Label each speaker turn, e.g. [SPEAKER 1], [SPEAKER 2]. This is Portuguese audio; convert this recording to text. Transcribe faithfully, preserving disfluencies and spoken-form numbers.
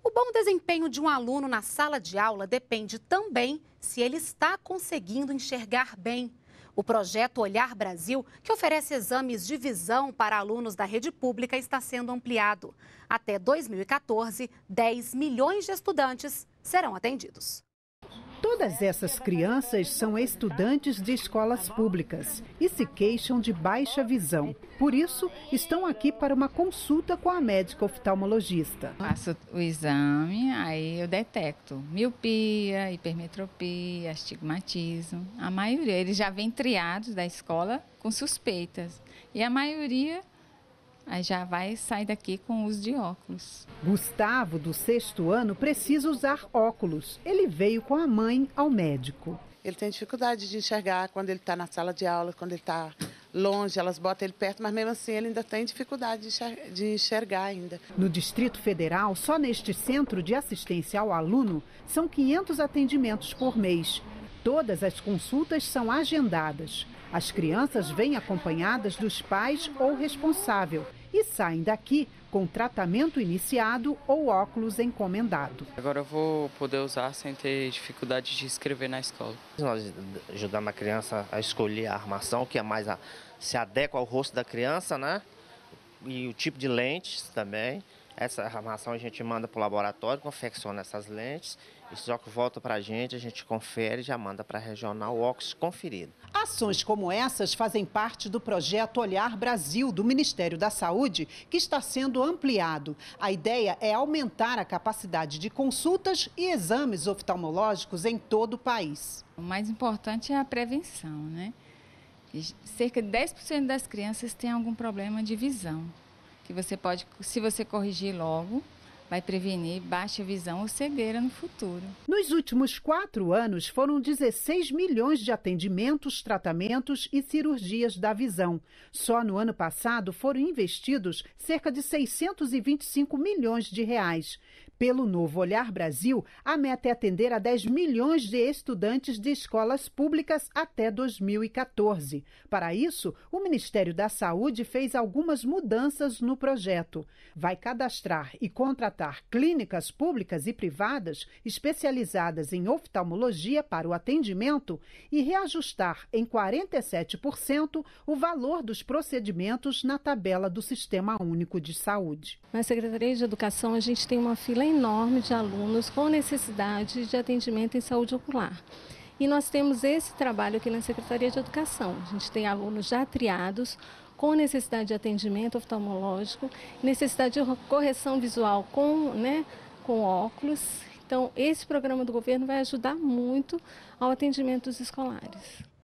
[SPEAKER 1] O bom desempenho de um aluno na sala de aula depende também se ele está conseguindo enxergar bem. O projeto Olhar Brasil, que oferece exames de visão para alunos da rede pública, está sendo ampliado. Até dois mil e quatorze, dez milhões de estudantes serão atendidos.
[SPEAKER 2] Todas essas crianças são estudantes de escolas públicas e se queixam de baixa visão. Por isso, estão aqui para uma consulta com a médica oftalmologista.
[SPEAKER 3] Faço o exame, aí eu detecto miopia, hipermetropia, astigmatismo. A maioria, eles já vêm triados da escola com suspeitas. E a maioria aí já vai sair daqui com o uso de óculos.
[SPEAKER 2] Gustavo, do sexto ano, precisa usar óculos. Ele veio com a mãe ao médico.
[SPEAKER 4] Ele tem dificuldade de enxergar quando ele está na sala de aula, quando ele está longe, elas botam ele perto, mas mesmo assim ele ainda tem dificuldade de enxergar ainda.
[SPEAKER 2] No Distrito Federal, só neste Centro de Assistência ao Aluno, são quinhentos atendimentos por mês. Todas as consultas são agendadas. As crianças vêm acompanhadas dos pais ou responsável e saem daqui com tratamento iniciado ou óculos encomendado.
[SPEAKER 5] Agora eu vou poder usar sem ter dificuldade de escrever na escola.
[SPEAKER 6] Nós ajudamos a criança a escolher a armação que é mais a, se adequa ao rosto da criança, né? E o tipo de lentes também. Essa armação a gente manda para o laboratório, confecciona essas lentes. Esse óculos volta para a gente, a gente confere e já manda para a regional o óculos conferido.
[SPEAKER 2] Ações como essas fazem parte do projeto Olhar Brasil, do Ministério da Saúde, que está sendo ampliado. A ideia é aumentar a capacidade de consultas e exames oftalmológicos em todo o país.
[SPEAKER 3] O mais importante é a prevenção, né? E cerca de dez por cento das crianças têm algum problema de visão, que você pode, se você corrigir logo, vai prevenir baixa visão ou cegueira no futuro.
[SPEAKER 2] Nos últimos quatro anos, foram dezesseis milhões de atendimentos, tratamentos e cirurgias da visão. Só no ano passado foram investidos cerca de seiscentos e vinte e cinco milhões de reais. Pelo novo Olhar Brasil, a meta é atender a dez milhões de estudantes de escolas públicas até dois mil e quatorze. Para isso, o Ministério da Saúde fez algumas mudanças no projeto. Vai cadastrar e contratar clínicas públicas e privadas especializadas em oftalmologia para o atendimento e reajustar em quarenta e sete por cento o valor dos procedimentos na tabela do Sistema Único de Saúde.
[SPEAKER 7] Na Secretaria de Educação, a gente tem uma fila enorme de alunos com necessidade de atendimento em saúde ocular. E nós temos esse trabalho aqui na Secretaria de Educação. A gente tem alunos já triados com necessidade de atendimento oftalmológico, necessidade de correção visual com, né, com óculos. Então, esse programa do governo vai ajudar muito ao atendimento dos escolares.